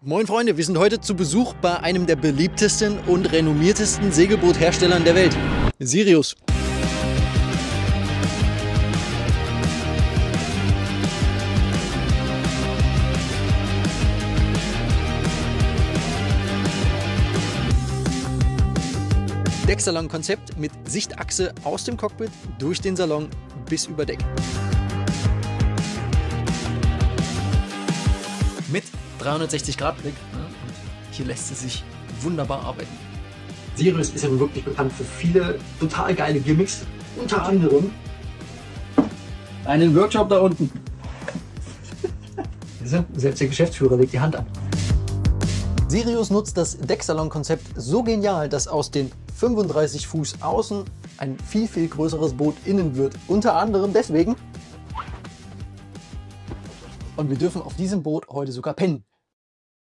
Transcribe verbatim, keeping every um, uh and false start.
Moin Freunde, wir sind heute zu Besuch bei einem der beliebtesten und renommiertesten Segelbootherstellern der Welt, Sirius. Decksalon-Konzept mit Sichtachse aus dem Cockpit durch den Salon bis über Deck. Mit dreihundertsechzig Grad Blick. Und hier lässt es sich wunderbar arbeiten. Sirius ist ja wirklich bekannt für viele total geile Gimmicks. Unter anderem einen Workshop da unten. Selbst der Geschäftsführer legt die Hand an. Sirius nutzt das Decksalon-Konzept so genial, dass aus den fünfunddreißig Fuß außen ein viel, viel größeres Boot innen wird. Unter anderem deswegen. Und wir dürfen auf diesem Boot heute sogar pennen.